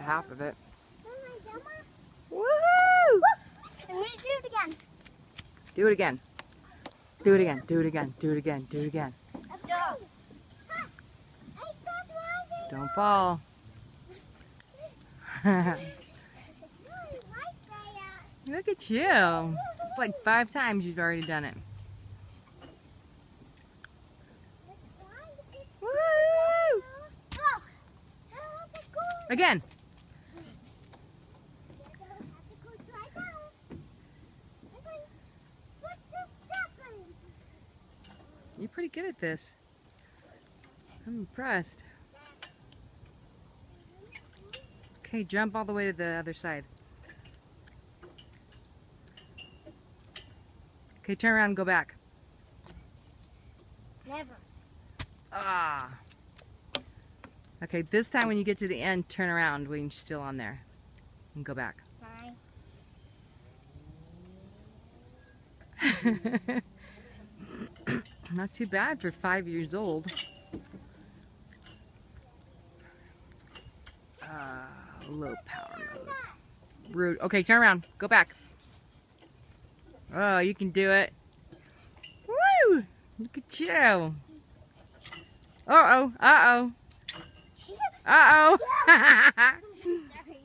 half of it. Woohoo! I'm going to do it again. Do it again. Do it again. Do it again. Do it again. Do it again. Stop. Don't fall. Look at you. It's like 5 times you've already done it. Woo! Again. You're pretty good at this. I'm impressed. Okay, jump all the way to the other side. Okay, turn around and go back. Never. Ah. Okay, this time when you get to the end, turn around when you're still on there. And go back. Fine. Not too bad for 5 years old. Low power mode. Rude. Okay, turn around. Go back. Oh, you can do it. Woo! Look at you. Uh-oh. Uh-oh. Uh-oh.